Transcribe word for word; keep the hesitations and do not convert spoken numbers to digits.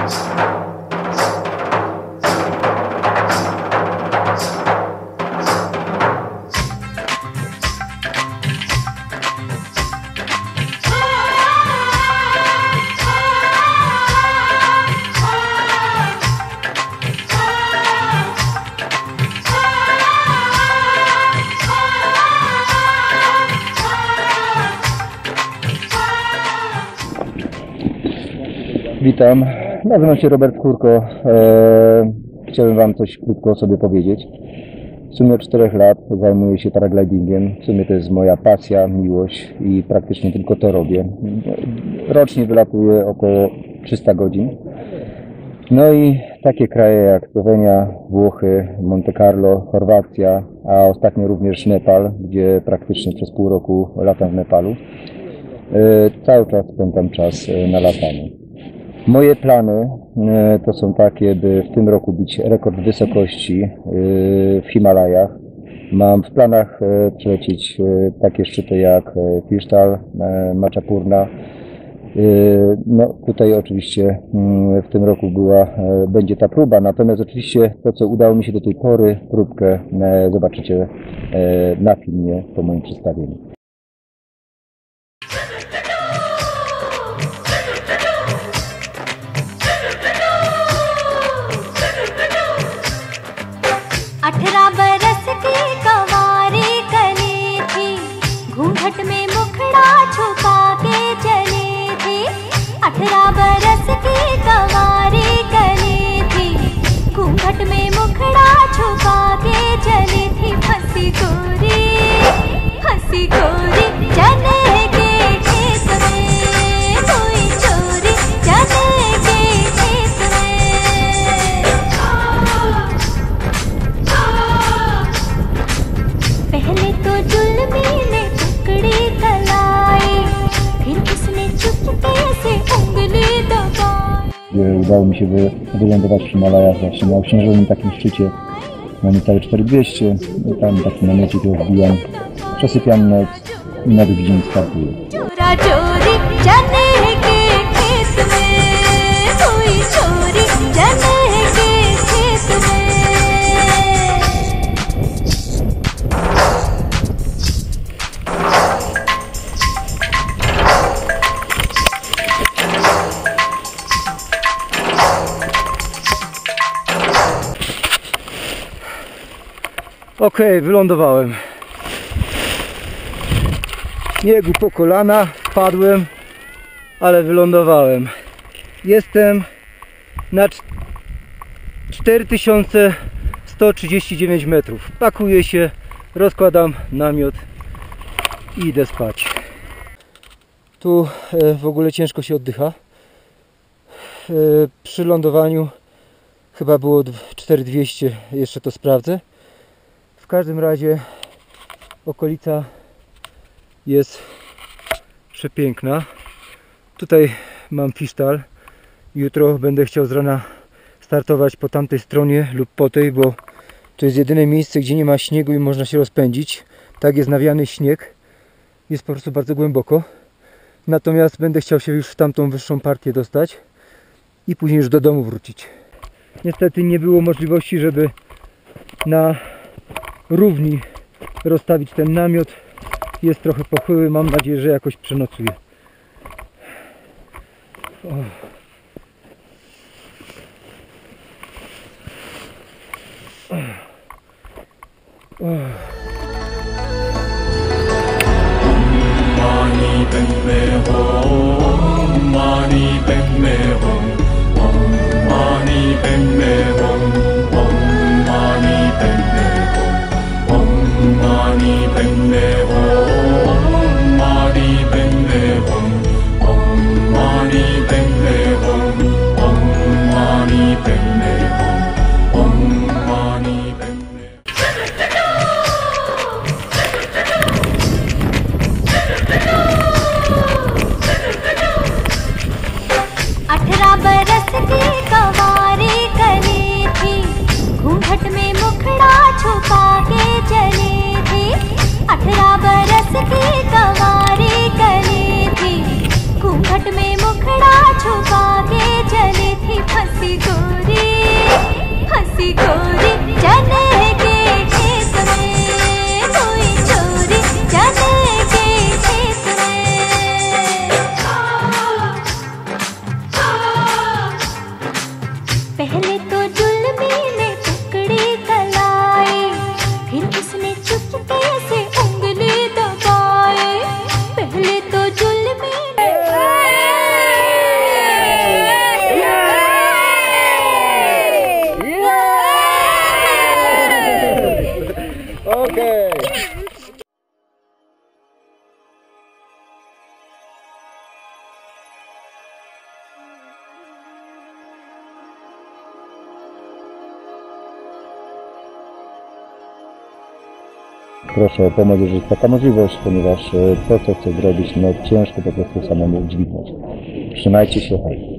Witam, nazywam się Robert Kurko. Eee, chciałem Wam coś krótko o sobie powiedzieć. W sumie od czterech lat zajmuję się paraglidingiem. W sumie to jest moja pasja, miłość i praktycznie tylko to robię. Rocznie wylatuję około trzysta godzin. No i takie kraje jak Słowenia, Włochy, Monte Carlo, Chorwacja, a ostatnio również Nepal, gdzie praktycznie przez pół roku latam w Nepalu. Eee, cały czas spędzam czas na lataniu. Moje plany to są takie, by w tym roku bić rekord wysokości w Himalajach. Mam w planach przelecieć takie szczyty jak Tirtal, Machapurna. No tutaj oczywiście w tym roku była, będzie ta próba, natomiast oczywiście to, co udało mi się do tej pory, próbkę zobaczycie na filmie po moim przedstawieniu. अठारह बरस की कंवारी कली थी, घूंघट में मुखड़ा छुपा के चली थी। अठारह बरस की कंवारी कली थी, घूंघट में मुखड़ा छुपा के चली थी। हंसी गोरी हंसी गोरी चने के खेत में, कोई चोरी चने के खेत में। पहले तो जुल्मी ने टुकड़ी कलाई, फिर उसने चुपके से उंगली दबाई। Udało mi się wy, wylądować w Himalajach właśnie na oksiężonym takim szczycie. Na niecałe cztery tysiące dwieście i tam taki namiocie to wbijam, przesypiam noc i na drugi dzień startuję. Okej, okay, wylądowałem. Śniegu po kolana, padłem, ale wylądowałem. Jestem na cztery tysiące sto trzydzieści dziewięć metrów. Pakuję się, rozkładam namiot i idę spać. Tu w ogóle ciężko się oddycha. Przy lądowaniu chyba było cztery tysiące dwieście, jeszcze to sprawdzę. W każdym razie okolica jest przepiękna. Tutaj mam Fisztal. Jutro będę chciał z rana startować po tamtej stronie lub po tej, bo to jest jedyne miejsce, gdzie nie ma śniegu i można się rozpędzić. Tak jest nawiany śnieg. Jest po prostu bardzo głęboko. Natomiast będę chciał się już w tamtą wyższą partię dostać i później już do domu wrócić. Niestety nie było możliwości, żeby na równi rozstawić ten namiot. Jest trochę pochyły, mam nadzieję, że jakoś przenocuję. O. O. Mani padme hum, mani padme hum, hum mani padme hum, hum mani padme hum, hum mani padme hum, mani padme hum, hum mani padme hum, hum mani padme hum, hum mani padme. अठारह बरस की कंवारी कली थी, घूंघट में मुखड़ा छुपा के चली थी। अठारह बरस की कंवारी कली थी, घूंघट में मुखड़ा छुपा के चली चली थी फंसी गोरी फंसी गोरी चने के खेत में कोई चोरी चने के खेत में पहले तो जुल्मी ने पकड़ी कलाई फिर उसने चुपके से उंगली दबाई पहले तो जुल्मी ने Okay. Proszę o pomoc, jeżeli jest taka możliwość, ponieważ e, to, co chcę zrobić, no ciężko po prostu samemu dźwignąć. Trzymajcie się, hej.